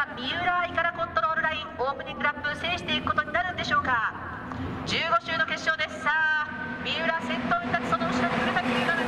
は三浦愛からコントロールラインオープニングラップ制していくことになるんでしょうか。15周の決勝です。さあ三浦先頭に立つ、その後ろに古滝優馬が